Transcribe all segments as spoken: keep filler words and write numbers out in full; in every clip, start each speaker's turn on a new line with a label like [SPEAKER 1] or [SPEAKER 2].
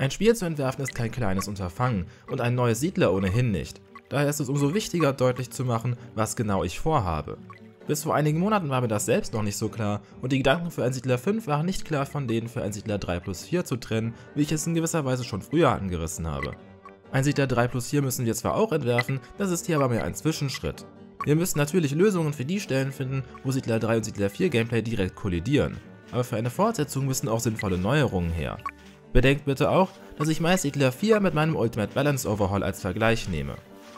[SPEAKER 1] Ein Spiel zu entwerfen ist kein kleines Unterfangen und ein neues Siedler ohnehin nicht. Daher ist es umso wichtiger, deutlich zu machen, was genau ich vorhabe. Bis vor einigen Monaten war mir das selbst noch nicht so klar und die Gedanken für ein Siedler fünf waren nicht klar von denen für ein Siedler drei plus vier zu trennen, wie ich es in gewisser Weise schon früher angerissen habe. Ein Siedler drei plus vier müssen wir zwar auch entwerfen, das ist hier aber mehr ein Zwischenschritt. Wir müssen natürlich Lösungen für die Stellen finden, wo Siedler drei und Siedler vier Gameplay direkt kollidieren, aber für eine Fortsetzung müssen auch sinnvolle Neuerungen her. Bedenkt bitte auch, dass ich meist Siedler vier mit meinem Ultimate Balance Overhaul als Vergleich nehme.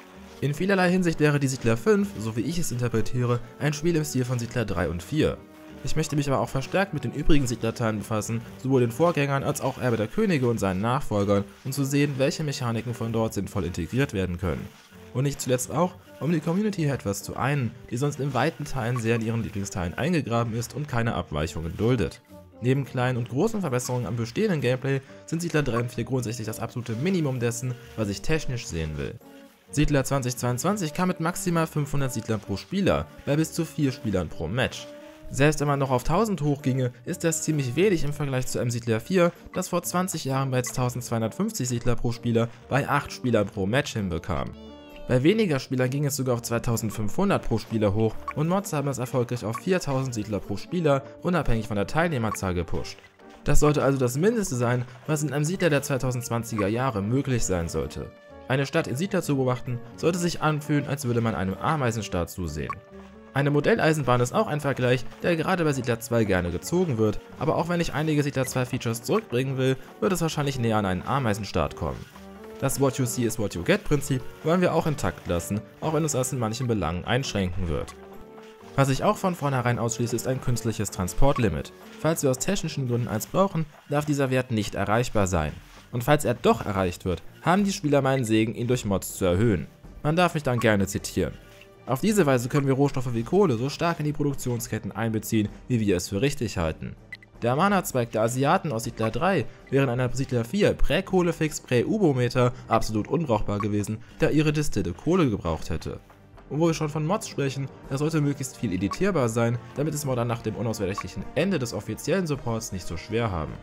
[SPEAKER 1] In vielerlei Hinsicht wäre die Siedler fünf, so wie ich es interpretiere, ein Spiel im Stil von Siedler drei und vier. Ich möchte mich aber auch verstärkt mit den übrigen Siedlerteilen befassen, sowohl den Vorgängern als auch Erbe der Könige und seinen Nachfolgern, um zu sehen, welche Mechaniken von dort sinnvoll integriert werden können. Und nicht zuletzt auch, um die Community hier etwas zu einen, die sonst in weiten Teilen sehr in ihren Lieblingsteilen eingegraben ist und keine Abweichungen duldet. Neben kleinen und großen Verbesserungen am bestehenden Gameplay sind Siedler drei und vier grundsätzlich das absolute Minimum dessen, was ich technisch sehen will. Siedler zweitausendzweiundzwanzig kam mit maximal fünfhundert Siedlern pro Spieler, bei bis zu vier Spielern pro Match. Selbst wenn man noch auf tausend hochginge, ist das ziemlich wenig im Vergleich zu einem Siedler vier, das vor zwanzig Jahren bereits eintausendzweihundertfünfzig Siedler pro Spieler bei acht Spielern pro Match hinbekam. Bei weniger Spielern ging es sogar auf zweitausendfünfhundert pro Spieler hoch und Mods haben es erfolgreich auf viertausend Siedler pro Spieler, unabhängig von der Teilnehmerzahl gepusht. Das sollte also das Mindeste sein, was in einem Siedler der zweitausendzwanziger Jahre möglich sein sollte. Eine Stadt in Siedler zu beobachten, sollte sich anfühlen, als würde man einem Ameisenstaat zusehen. Eine Modelleisenbahn ist auch ein Vergleich, der gerade bei Siedler zwei gerne gezogen wird, aber auch wenn ich einige Siedler zwei Features zurückbringen will, wird es wahrscheinlich näher an einen Ameisenstaat kommen. Das What You See is What You Get Prinzip wollen wir auch intakt lassen, auch wenn es das in manchen Belangen einschränken wird. Was ich auch von vornherein ausschließe, ist ein künstliches Transportlimit. Falls wir aus technischen Gründen eins brauchen, darf dieser Wert nicht erreichbar sein. Und falls er doch erreicht wird, haben die Spieler meinen Segen, ihn durch Mods zu erhöhen. Man darf mich dann gerne zitieren. Auf diese Weise können wir Rohstoffe wie Kohle so stark in die Produktionsketten einbeziehen, wie wir es für richtig halten. Der Mana-Zweig der Asiaten aus Siedler drei wäre in einer Siedler vier Prä-Kohlefix Prä-Ubometer absolut unbrauchbar gewesen, da ihre distille Kohle gebraucht hätte. Und wo wir schon von Mods sprechen, das sollte möglichst viel editierbar sein, damit es Modder nach dem unausweichlichen Ende des offiziellen Supports nicht so schwer haben.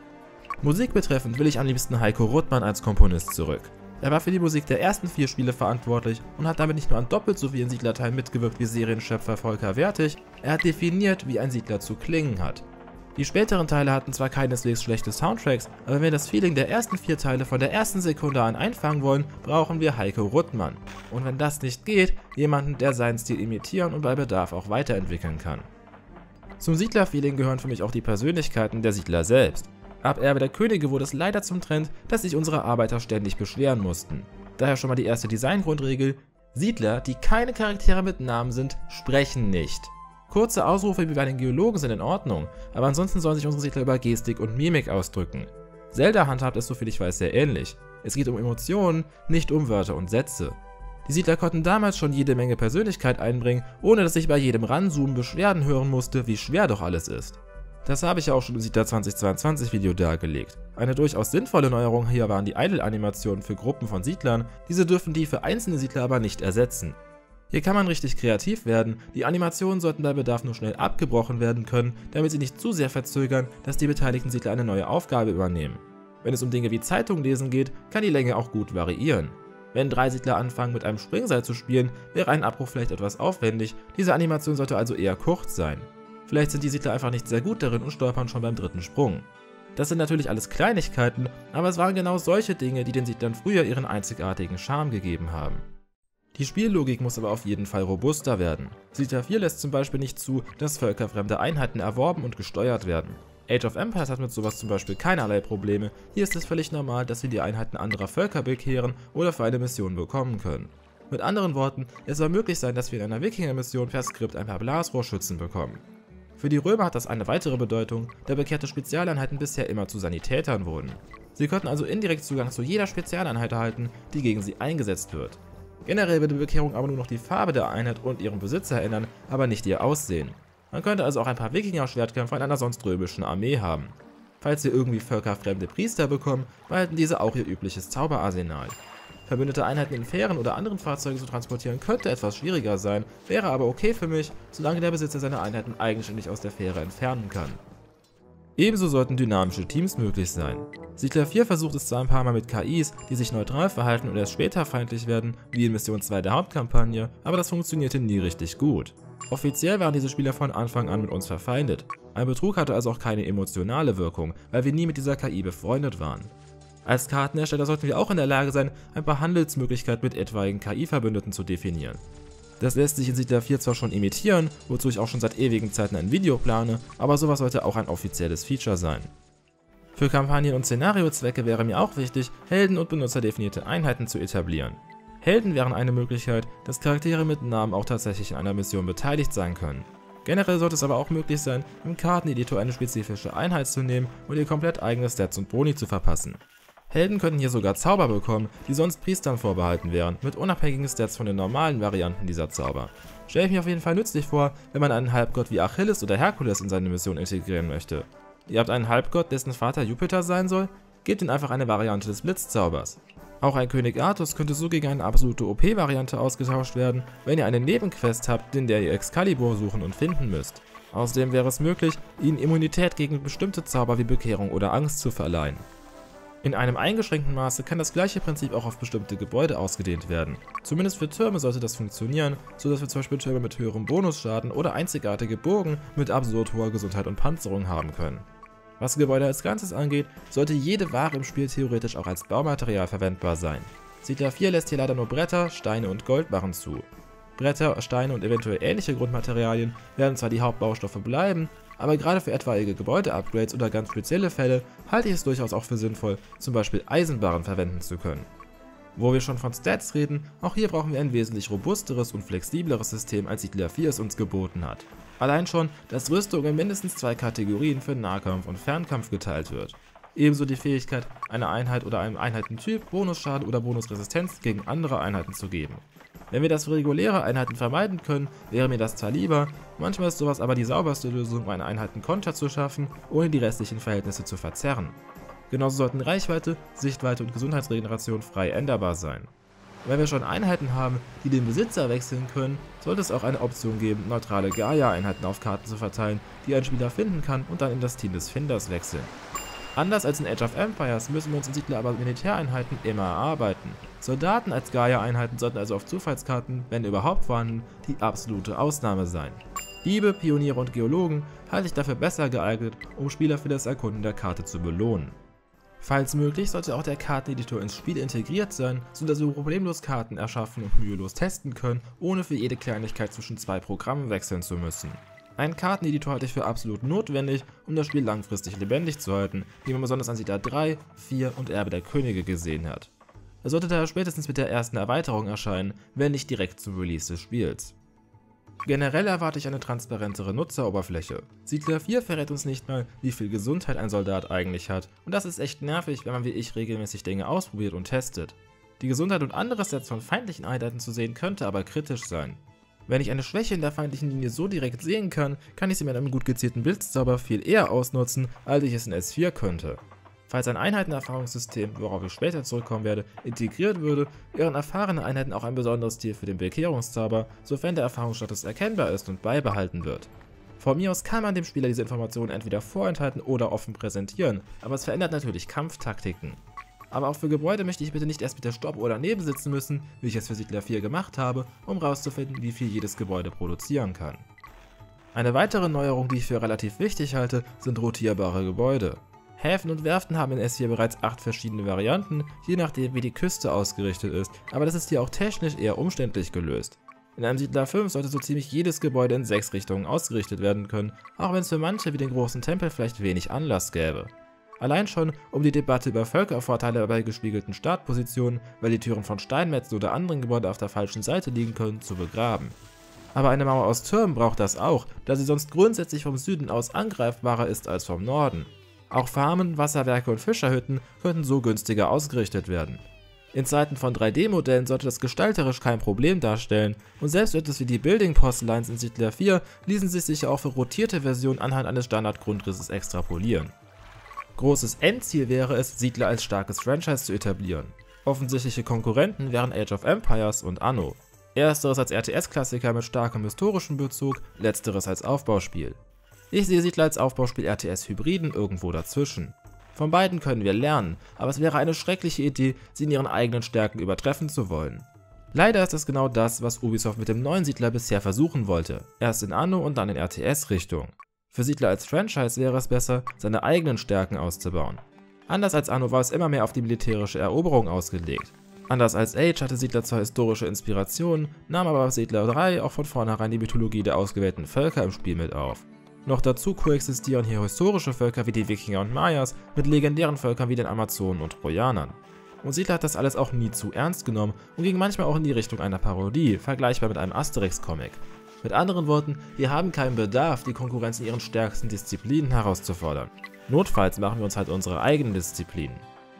[SPEAKER 1] Musik betreffend will ich am liebsten Heiko Ruttmann als Komponist zurück. Er war für die Musik der ersten vier Spiele verantwortlich und hat damit nicht nur an doppelt so vielen Siedlerteilen mitgewirkt wie Serienschöpfer Volker Wertig, er hat definiert, wie ein Siedler zu klingen hat. Die späteren Teile hatten zwar keineswegs schlechte Soundtracks, aber wenn wir das Feeling der ersten vier Teile von der ersten Sekunde an einfangen wollen, brauchen wir Heiko Ruttmann. Und wenn das nicht geht, jemanden, der seinen Stil imitieren und bei Bedarf auch weiterentwickeln kann. Zum Siedler-Feeling gehören für mich auch die Persönlichkeiten der Siedler selbst. Ab Erbe der Könige wurde es leider zum Trend, dass sich unsere Arbeiter ständig beschweren mussten. Daher schon mal die erste Designgrundregel: Siedler, die keine Charaktere mit Namen sind, sprechen nicht. Kurze Ausrufe wie bei den Geologen sind in Ordnung, aber ansonsten sollen sich unsere Siedler über Gestik und Mimik ausdrücken. Zelda handhabt es, soviel ich weiß, sehr ähnlich. Es geht um Emotionen, nicht um Wörter und Sätze. Die Siedler konnten damals schon jede Menge Persönlichkeit einbringen, ohne dass ich bei jedem Ranzoomen Beschwerden hören musste, wie schwer doch alles ist. Das habe ich ja auch schon im Siedler zweitausendzweiundzwanzig Video dargelegt. Eine durchaus sinnvolle Neuerung hier waren die Idle-Animationen für Gruppen von Siedlern, diese dürfen die für einzelne Siedler aber nicht ersetzen. Hier kann man richtig kreativ werden, die Animationen sollten bei Bedarf nur schnell abgebrochen werden können, damit sie nicht zu sehr verzögern, dass die beteiligten Siedler eine neue Aufgabe übernehmen. Wenn es um Dinge wie Zeitung lesen geht, kann die Länge auch gut variieren. Wenn drei Siedler anfangen mit einem Springseil zu spielen, wäre ein Abbruch vielleicht etwas aufwendig, diese Animation sollte also eher kurz sein. Vielleicht sind die Siedler einfach nicht sehr gut darin und stolpern schon beim dritten Sprung. Das sind natürlich alles Kleinigkeiten, aber es waren genau solche Dinge, die den Siedlern früher ihren einzigartigen Charme gegeben haben. Die Spiellogik muss aber auf jeden Fall robuster werden. Siedler vier lässt zum Beispiel nicht zu, dass völkerfremde Einheiten erworben und gesteuert werden. Age of Empires hat mit sowas zum Beispiel keinerlei Probleme, hier ist es völlig normal, dass wir die Einheiten anderer Völker bekehren oder für eine Mission bekommen können. Mit anderen Worten, es soll möglich sein, dass wir in einer Wikinger-Mission per Skript ein paar Blasrohrschützen bekommen. Für die Römer hat das eine weitere Bedeutung, da bekehrte Spezialeinheiten bisher immer zu Sanitätern wurden. Sie konnten also indirekt Zugang zu jeder Spezialeinheit erhalten, die gegen sie eingesetzt wird. Generell wird die Bekehrung aber nur noch die Farbe der Einheit und ihren Besitzer ändern, aber nicht ihr Aussehen. Man könnte also auch ein paar Wikinger-Schwertkämpfer in einer sonst römischen Armee haben. Falls wir irgendwie völkerfremde Priester bekommen, behalten diese auch ihr übliches Zauberarsenal. Verbündete Einheiten in Fähren oder anderen Fahrzeugen zu transportieren könnte etwas schwieriger sein, wäre aber okay für mich, solange der Besitzer seine Einheiten eigenständig aus der Fähre entfernen kann. Ebenso sollten dynamische Teams möglich sein. Siedler vier versucht es zwar ein paar Mal mit K Is, die sich neutral verhalten und erst später feindlich werden, wie in Mission zwei der Hauptkampagne, aber das funktionierte nie richtig gut. Offiziell waren diese Spieler von Anfang an mit uns verfeindet. Ein Betrug hatte also auch keine emotionale Wirkung, weil wir nie mit dieser K I befreundet waren. Als Kartenhersteller sollten wir auch in der Lage sein, ein paar Handelsmöglichkeiten mit etwaigen K I-Verbündeten zu definieren. Das lässt sich in Siedler vier zwar schon imitieren, wozu ich auch schon seit ewigen Zeiten ein Video plane, aber sowas sollte auch ein offizielles Feature sein. Für Kampagnen- und Szenariozwecke wäre mir auch wichtig, Helden- und benutzerdefinierte Einheiten zu etablieren. Helden wären eine Möglichkeit, dass Charaktere mit Namen auch tatsächlich in einer Mission beteiligt sein können. Generell sollte es aber auch möglich sein, im Karteneditor eine spezifische Einheit zu nehmen und ihr komplett eigene Stats und Boni zu verpassen. Helden könnten hier sogar Zauber bekommen, die sonst Priestern vorbehalten wären, mit unabhängigen Stats von den normalen Varianten dieser Zauber. Stelle ich mir auf jeden Fall nützlich vor, wenn man einen Halbgott wie Achilles oder Herkules in seine Mission integrieren möchte. Ihr habt einen Halbgott, dessen Vater Jupiter sein soll? Gebt ihm einfach eine Variante des Blitzzaubers. Auch ein König Artus könnte so gegen eine absolute O P-Variante ausgetauscht werden, wenn ihr eine Nebenquest habt, in der ihr Excalibur suchen und finden müsst. Außerdem wäre es möglich, ihnen Immunität gegen bestimmte Zauber wie Bekehrung oder Angst zu verleihen. In einem eingeschränkten Maße kann das gleiche Prinzip auch auf bestimmte Gebäude ausgedehnt werden. Zumindest für Türme sollte das funktionieren, sodass wir zum Beispiel Türme mit höherem Bonusschaden oder einzigartige Burgen mit absurd hoher Gesundheit und Panzerung haben können. Was Gebäude als Ganzes angeht, sollte jede Ware im Spiel theoretisch auch als Baumaterial verwendbar sein. Siedler vier lässt hier leider nur Bretter, Steine und Goldbarren zu. Bretter, Steine und eventuell ähnliche Grundmaterialien werden zwar die Hauptbaustoffe bleiben, aber gerade für etwaige Gebäude-Upgrades oder ganz spezielle Fälle halte ich es durchaus auch für sinnvoll, zum Beispiel Eisenbarren verwenden zu können. Wo wir schon von Stats reden, auch hier brauchen wir ein wesentlich robusteres und flexibleres System, als Siedler vier es uns geboten hat. Allein schon, dass Rüstung in mindestens zwei Kategorien für Nahkampf und Fernkampf geteilt wird. Ebenso die Fähigkeit, einer Einheit oder einem Einheitentyp Bonusschaden oder Bonusresistenz gegen andere Einheiten zu geben. Wenn wir das für reguläre Einheiten vermeiden können, wäre mir das zwar lieber, manchmal ist sowas aber die sauberste Lösung, um eine Einheitenkonter zu schaffen, ohne die restlichen Verhältnisse zu verzerren. Genauso sollten Reichweite, Sichtweite und Gesundheitsregeneration frei änderbar sein. Wenn wir schon Einheiten haben, die den Besitzer wechseln können, sollte es auch eine Option geben, neutrale Gaia-Einheiten auf Karten zu verteilen, die ein Spieler finden kann und dann in das Team des Finders wechseln. Anders als in Age of Empires müssen wir uns in Siedler aber Militäreinheiten immer erarbeiten. Soldaten als Gaia-Einheiten sollten also auf Zufallskarten, wenn überhaupt vorhanden, die absolute Ausnahme sein. Diebe, Pioniere und Geologen halte ich dafür besser geeignet, um Spieler für das Erkunden der Karte zu belohnen. Falls möglich, sollte auch der Karteneditor ins Spiel integriert sein, sodass wir problemlos Karten erschaffen und mühelos testen können, ohne für jede Kleinigkeit zwischen zwei Programmen wechseln zu müssen. Einen Karteneditor halte ich für absolut notwendig, um das Spiel langfristig lebendig zu halten, wie man besonders an Siedler drei, vier und Erbe der Könige gesehen hat. Er sollte daher spätestens mit der ersten Erweiterung erscheinen, wenn nicht direkt zum Release des Spiels. Generell erwarte ich eine transparentere Nutzeroberfläche. Siedler vier verrät uns nicht mal, wie viel Gesundheit ein Soldat eigentlich hat, und das ist echt nervig, wenn man wie ich regelmäßig Dinge ausprobiert und testet. Die Gesundheit und andere Stats von feindlichen Einheiten zu sehen könnte aber kritisch sein. Wenn ich eine Schwäche in der feindlichen Linie so direkt sehen kann, kann ich sie mit einem gut gezielten Blitzzauber viel eher ausnutzen, als ich es in S vier könnte. Falls ein Einheitenerfahrungssystem, worauf ich später zurückkommen werde, integriert würde, wären erfahrene Einheiten auch ein besonderes Ziel für den Bekehrungszauber, sofern der Erfahrungsstatus erkennbar ist und beibehalten wird. Von mir aus kann man dem Spieler diese Informationen entweder vorenthalten oder offen präsentieren, aber es verändert natürlich Kampftaktiken. Aber auch für Gebäude möchte ich bitte nicht erst mit der Stoppuhr daneben sitzen müssen, wie ich es für Siedler vier gemacht habe, um herauszufinden, wie viel jedes Gebäude produzieren kann. Eine weitere Neuerung, die ich für relativ wichtig halte, sind rotierbare Gebäude. Häfen und Werften haben in S vier bereits acht verschiedene Varianten, je nachdem wie die Küste ausgerichtet ist, aber das ist hier auch technisch eher umständlich gelöst. In einem Siedler fünf sollte so ziemlich jedes Gebäude in sechs Richtungen ausgerichtet werden können, auch wenn es für manche wie den großen Tempel vielleicht wenig Anlass gäbe. Allein schon, um die Debatte über Völkervorteile bei gespiegelten Startpositionen, weil die Türen von Steinmetzen oder anderen Gebäuden auf der falschen Seite liegen können, zu begraben. Aber eine Mauer aus Türmen braucht das auch, da sie sonst grundsätzlich vom Süden aus angreifbarer ist als vom Norden. Auch Farmen, Wasserwerke und Fischerhütten könnten so günstiger ausgerichtet werden. In Zeiten von drei D Modellen sollte das gestalterisch kein Problem darstellen, und selbst etwas wie die Building Post Lines in Siedler vier ließen sich sicher auch für rotierte Versionen anhand eines Standardgrundrisses extrapolieren. Großes Endziel wäre es, Siedler als starkes Franchise zu etablieren. Offensichtliche Konkurrenten wären Age of Empires und Anno. Ersteres als R T S-Klassiker mit starkem historischem Bezug, letzteres als Aufbauspiel. Ich sehe Siedler als Aufbauspiel R T S-Hybriden irgendwo dazwischen. Von beiden können wir lernen, aber es wäre eine schreckliche Idee, sie in ihren eigenen Stärken übertreffen zu wollen. Leider ist das genau das, was Ubisoft mit dem neuen Siedler bisher versuchen wollte, erst in Anno und dann in R T S-Richtung. Für Siedler als Franchise wäre es besser, seine eigenen Stärken auszubauen. Anders als Anno war es immer mehr auf die militärische Eroberung ausgelegt. Anders als Age hatte Siedler zwar historische Inspirationen, nahm aber Siedler drei auch von vornherein die Mythologie der ausgewählten Völker im Spiel mit auf. Noch dazu koexistieren hier historische Völker wie die Wikinger und Mayas mit legendären Völkern wie den Amazonen und Trojanern. Und Siedler hat das alles auch nie zu ernst genommen und ging manchmal auch in die Richtung einer Parodie, vergleichbar mit einem Asterix-Comic. Mit anderen Worten, wir haben keinen Bedarf, die Konkurrenz in ihren stärksten Disziplinen herauszufordern. Notfalls machen wir uns halt unsere eigenen Disziplinen.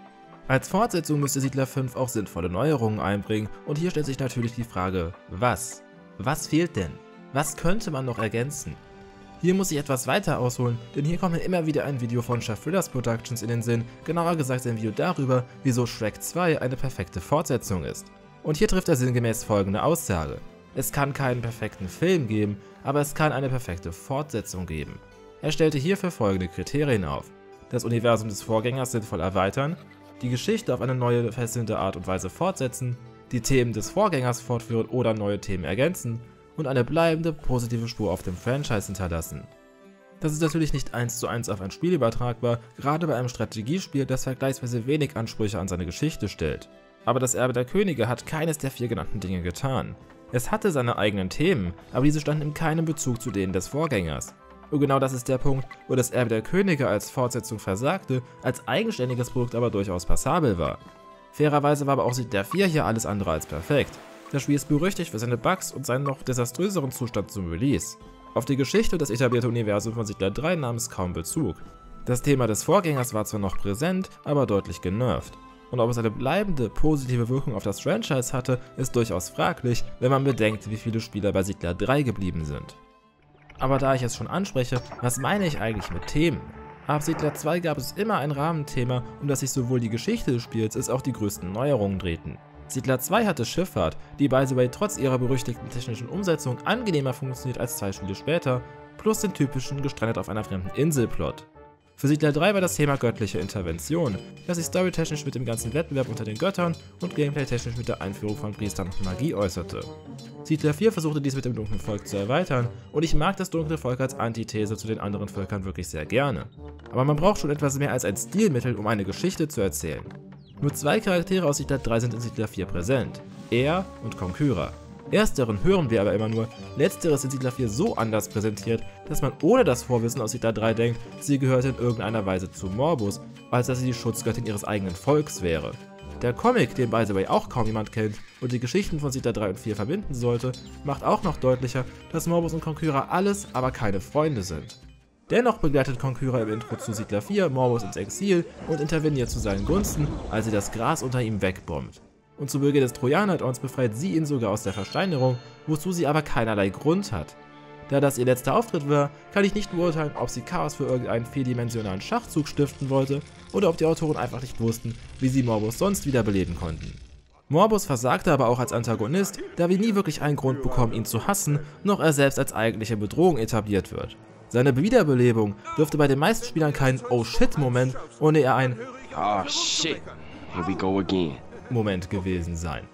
[SPEAKER 1] Als Fortsetzung müsste Siedler fünf auch sinnvolle Neuerungen einbringen und hier stellt sich natürlich die Frage, was? Was fehlt denn? Was könnte man noch ergänzen? Hier muss ich etwas weiter ausholen, denn hier kommt mir immer wieder ein Video von Chef Fritters Productions in den Sinn, genauer gesagt ein Video darüber, wieso Shrek zwei eine perfekte Fortsetzung ist. Und hier trifft er sinngemäß folgende Aussage: Es kann keinen perfekten Film geben, aber es kann eine perfekte Fortsetzung geben. Er stellte hierfür folgende Kriterien auf: Das Universum des Vorgängers sinnvoll erweitern, die Geschichte auf eine neue, fesselnde Art und Weise fortsetzen, die Themen des Vorgängers fortführen oder neue Themen ergänzen und eine bleibende, positive Spur auf dem Franchise hinterlassen. Das ist natürlich nicht eins zu eins auf ein Spiel übertragbar, gerade bei einem Strategiespiel, das vergleichsweise wenig Ansprüche an seine Geschichte stellt. Aber das Erbe der Könige hat keines der vier genannten Dinge getan. Es hatte seine eigenen Themen, aber diese standen in keinem Bezug zu denen des Vorgängers. Und genau das ist der Punkt, wo das Erbe der Könige als Fortsetzung versagte, als eigenständiges Produkt aber durchaus passabel war. Fairerweise war aber auch Siedler vier hier alles andere als perfekt. Das Spiel ist berüchtigt für seine Bugs und seinen noch desaströseren Zustand zum Release. Auf die Geschichte und das etablierte Universum von Siedler drei nahm es kaum Bezug. Das Thema des Vorgängers war zwar noch präsent, aber deutlich genervt. Und ob es eine bleibende, positive Wirkung auf das Franchise hatte, ist durchaus fraglich, wenn man bedenkt, wie viele Spieler bei Siedler drei geblieben sind. Aber da ich es schon anspreche, was meine ich eigentlich mit Themen? Ab Siedler zwei gab es immer ein Rahmenthema, um das sich sowohl die Geschichte des Spiels als auch die größten Neuerungen drehten. Siedler zwei hatte Schifffahrt, die by the way trotz ihrer berüchtigten technischen Umsetzung angenehmer funktioniert als zwei Spiele später, plus den typischen gestrandet auf einer fremden Insel-Plot. Für Siedler drei war das Thema göttliche Intervention, das sich storytechnisch mit dem ganzen Wettbewerb unter den Göttern und gameplaytechnisch mit der Einführung von Priestern und Magie äußerte. Siedler vier versuchte dies mit dem dunklen Volk zu erweitern und ich mag das dunkle Volk als Antithese zu den anderen Völkern wirklich sehr gerne. Aber man braucht schon etwas mehr als ein Stilmittel, um eine Geschichte zu erzählen. Nur zwei Charaktere aus Siedler drei sind in Siedler vier präsent, er und Conqueror. Ersteren hören wir aber immer nur, letzteres ist in Siedler vier so anders präsentiert, dass man ohne das Vorwissen aus Siedler drei denkt, sie gehörte in irgendeiner Weise zu Morbus, als dass sie die Schutzgöttin ihres eigenen Volks wäre. Der Comic, den by the way auch kaum jemand kennt und die Geschichten von Siedler drei und vier verbinden sollte, macht auch noch deutlicher, dass Morbus und Conqueror alles, aber keine Freunde sind. Dennoch begleitet Conqueror im Intro zu Siedler vier Morbus ins Exil und interveniert zu seinen Gunsten, als sie das Gras unter ihm wegbombt. Und zu Beginn des Trojaner-Add-ons befreit sie ihn sogar aus der Versteinerung, wozu sie aber keinerlei Grund hat. Da das ihr letzter Auftritt war, kann ich nicht beurteilen, ob sie Chaos für irgendeinen vierdimensionalen Schachzug stiften wollte oder ob die Autoren einfach nicht wussten, wie sie Morbus sonst wiederbeleben konnten. Morbus versagte aber auch als Antagonist, da wir nie wirklich einen Grund bekommen, ihn zu hassen, noch er selbst als eigentliche Bedrohung etabliert wird. Seine Wiederbelebung dürfte bei den meisten Spielern kein Oh-Shit-Moment, ohne eher ein
[SPEAKER 2] Oh shit, here we go again
[SPEAKER 1] Moment gewesen sein.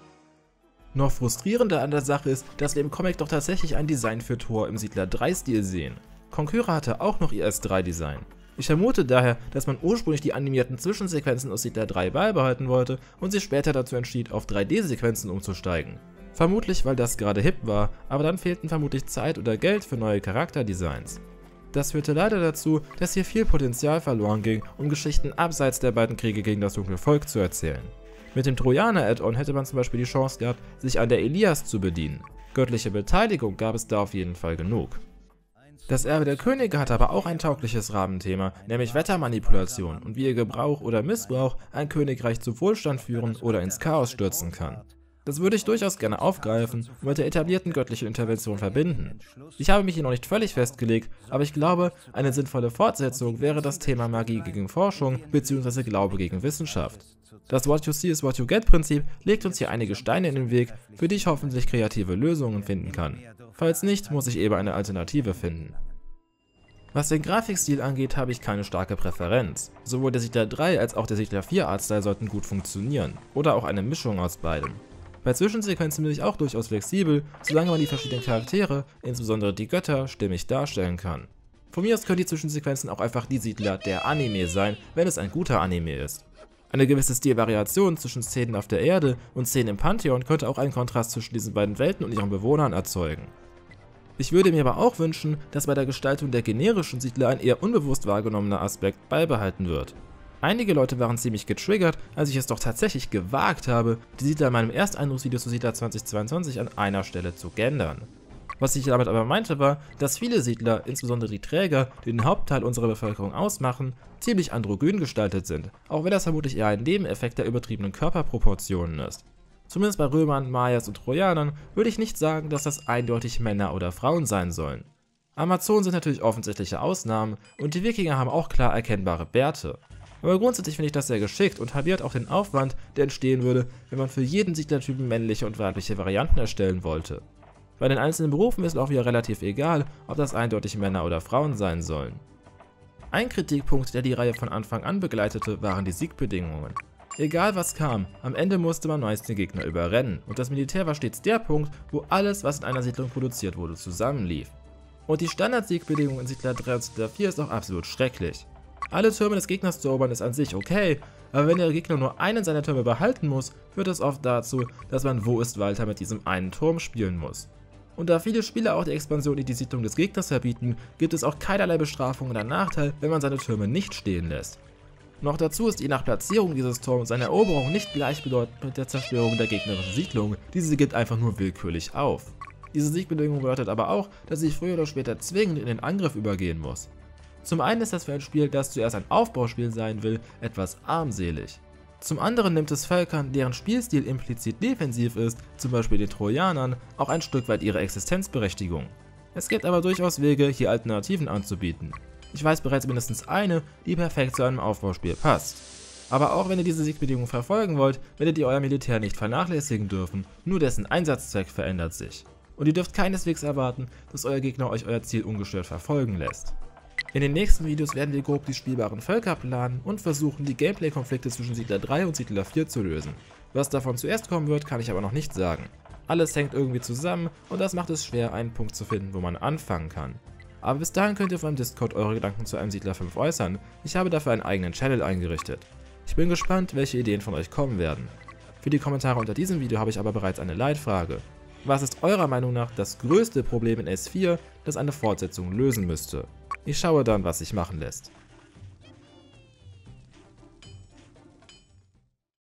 [SPEAKER 1] Noch frustrierender an der Sache ist, dass wir im Comic doch tatsächlich ein Design für Thor im Siedler drei Stil sehen. Conqueror hatte auch noch ihr S drei Design. Ich vermute daher, dass man ursprünglich die animierten Zwischensequenzen aus Siedler drei beibehalten wollte und sich später dazu entschied, auf drei D Sequenzen umzusteigen. Vermutlich, weil das gerade hip war, aber dann fehlten vermutlich Zeit oder Geld für neue Charakterdesigns. Das führte leider dazu, dass hier viel Potenzial verloren ging, um Geschichten abseits der beiden Kriege gegen das dunkle Volk zu erzählen. Mit dem Trojaner-Add-on hätte man zum Beispiel die Chance gehabt, sich an der Ilias zu bedienen. Göttliche Beteiligung gab es da auf jeden Fall genug. Das Erbe der Könige hat aber auch ein taugliches Rahmenthema, nämlich Wettermanipulation und wie ihr Gebrauch oder Missbrauch ein Königreich zu Wohlstand führen oder ins Chaos stürzen kann. Das würde ich durchaus gerne aufgreifen und mit der etablierten göttlichen Intervention verbinden. Ich habe mich hier noch nicht völlig festgelegt, aber ich glaube, eine sinnvolle Fortsetzung wäre das Thema Magie gegen Forschung bzw. Glaube gegen Wissenschaft. Das What you see is what you get Prinzip legt uns hier einige Steine in den Weg, für die ich hoffentlich kreative Lösungen finden kann. Falls nicht, muss ich eben eine Alternative finden. Was den Grafikstil angeht, habe ich keine starke Präferenz. Sowohl der Siedler drei als auch der Siedler vier Artstyle sollten gut funktionieren, oder auch eine Mischung aus beidem. Bei Zwischensequenzen bin ich auch durchaus flexibel, solange man die verschiedenen Charaktere, insbesondere die Götter, stimmig darstellen kann. Von mir aus können die Zwischensequenzen auch einfach die Siedler der Anime sein, wenn es ein guter Anime ist. Eine gewisse Stilvariation zwischen Szenen auf der Erde und Szenen im Pantheon könnte auch einen Kontrast zwischen diesen beiden Welten und ihren Bewohnern erzeugen. Ich würde mir aber auch wünschen, dass bei der Gestaltung der generischen Siedler ein eher unbewusst wahrgenommener Aspekt beibehalten wird. Einige Leute waren ziemlich getriggert, als ich es doch tatsächlich gewagt habe, die Siedler in meinem Ersteindrucksvideo zu Siedler zweitausendzweiundzwanzig an einer Stelle zu gendern. Was ich damit aber meinte war, dass viele Siedler, insbesondere die Träger, die den Hauptteil unserer Bevölkerung ausmachen, ziemlich androgyn gestaltet sind, auch wenn das vermutlich eher ein Nebeneffekt der übertriebenen Körperproportionen ist. Zumindest bei Römern, Mayas und Trojanern würde ich nicht sagen, dass das eindeutig Männer oder Frauen sein sollen. Amazonen sind natürlich offensichtliche Ausnahmen und die Wikinger haben auch klar erkennbare Bärte. Aber grundsätzlich finde ich das sehr geschickt und halbiert auch den Aufwand, der entstehen würde, wenn man für jeden Siedlertypen männliche und weibliche Varianten erstellen wollte. Bei den einzelnen Berufen ist es auch wieder relativ egal, ob das eindeutig Männer oder Frauen sein sollen. Ein Kritikpunkt, der die Reihe von Anfang an begleitete, waren die Siegbedingungen. Egal was kam, am Ende musste man meist den Gegner überrennen und das Militär war stets der Punkt, wo alles, was in einer Siedlung produziert wurde, zusammenlief. Und die Standard-Siegbedingung in Siedler drei und Siedler vier ist auch absolut schrecklich. Alle Türme des Gegners zu erobern ist an sich okay, aber wenn der Gegner nur einen seiner Türme behalten muss, führt es oft dazu, dass man Wo ist Walter mit diesem einen Turm spielen muss. Und da viele Spieler auch die Expansion in die Siedlung des Gegners verbieten, gibt es auch keinerlei Bestrafung oder Nachteil, wenn man seine Türme nicht stehen lässt. Noch dazu ist je nach Platzierung dieses Turms seine Eroberung nicht gleichbedeutend mit der Zerstörung der gegnerischen Siedlung, diese gibt einfach nur willkürlich auf. Diese Siegbedingung bedeutet aber auch, dass ich früher oder später zwingend in den Angriff übergehen muss. Zum einen ist das für ein Spiel, das zuerst ein Aufbauspiel sein will, etwas armselig. Zum anderen nimmt es Völkern, deren Spielstil implizit defensiv ist, zum Beispiel den Trojanern, auch ein Stück weit ihre Existenzberechtigung. Es gibt aber durchaus Wege, hier Alternativen anzubieten. Ich weiß bereits mindestens eine, die perfekt zu einem Aufbauspiel passt. Aber auch wenn ihr diese Siegbedingungen verfolgen wollt, werdet ihr euer Militär nicht vernachlässigen dürfen, nur dessen Einsatzzweck verändert sich. Und ihr dürft keineswegs erwarten, dass euer Gegner euch euer Ziel ungestört verfolgen lässt. In den nächsten Videos werden wir grob die spielbaren Völker planen und versuchen, die Gameplay-Konflikte zwischen Siedler drei und Siedler vier zu lösen. Was davon zuerst kommen wird, kann ich aber noch nicht sagen. Alles hängt irgendwie zusammen und das macht es schwer, einen Punkt zu finden, wo man anfangen kann. Aber bis dahin könnt ihr auf meinem Discord eure Gedanken zu einem Siedler fünf äußern, ich habe dafür einen eigenen Channel eingerichtet. Ich bin gespannt, welche Ideen von euch kommen werden. Für die Kommentare unter diesem Video habe ich aber bereits eine Leitfrage. Was ist eurer Meinung nach das größte Problem in S vier, das eine Fortsetzung lösen müsste? Ich schaue dann, was sich machen lässt.